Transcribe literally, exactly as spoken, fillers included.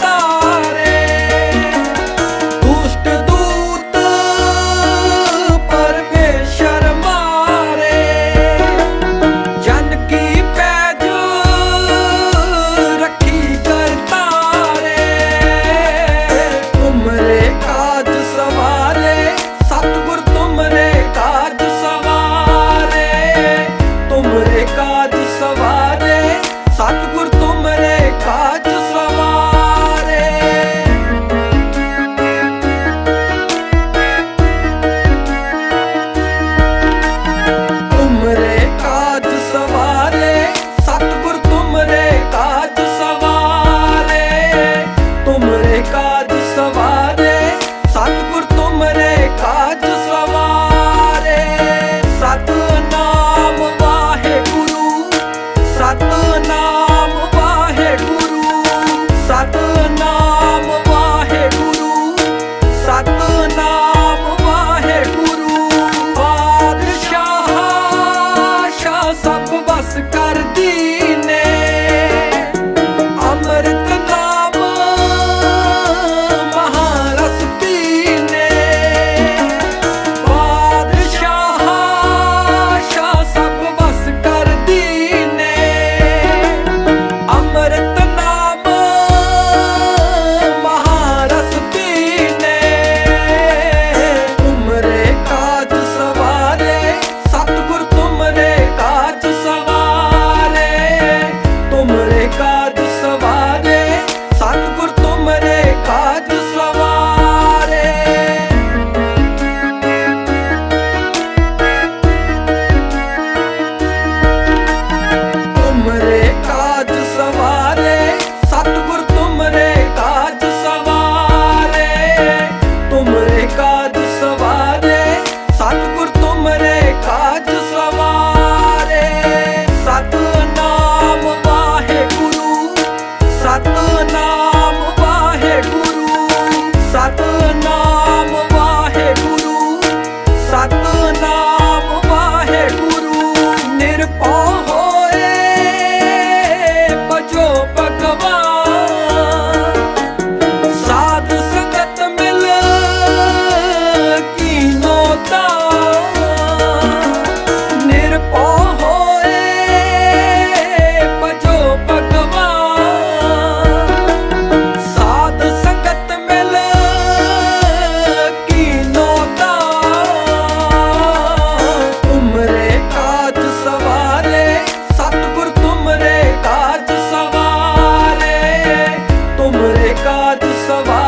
तारे। दुष्ट दूत परमेश्वर मारे, जन की पैज रखी कर तारे। तुमरे काज सवारे सतगुर, तुमरे काज सवारे। तुमरे काज सवारे सतगुर, तुमरे काज सवारे। तुमरे काज सवारे सतगुर, तुमरे काज सवारे। तुमरे काज सवारे सतगुर, तुमरे काज सवारे। सतनाम वाहेगुरु, सतनाम वाहेगुरु, सतनाम वाहेगुरु, सतनाम वाहेगुरु। बादशाह शाह सब बस कर दीने, अमृत नाम महारस पीने। बादशाह शाह सब बस कर दीने, अमृत नाम महारस पीने। तुमरे काज सवारे सतगुर, तुमरे काज सवारे। तुमरे काज सवारे सतगुर, तुमरे काज सवारे। तुमरे काज सवारे सतगुर, तुमरे काज सवारे। तुमरे काज सवारे सतगुर, तुमरे काज सवारे। सतनाम वाहेगुरु, सतनाम वाहेगुरु, सतनाम वाहेगुरु, सतनाम वाहेगुरु। निरभौ होए भजो भगवान, साध संगत मिल कीनो दान। निरभौ होए भजो भगवान, साध संगत मिल कीनो दान। तुमरे काज सवारे सतगुर, तुमरे काज सवारे। तुमरे काज सवारे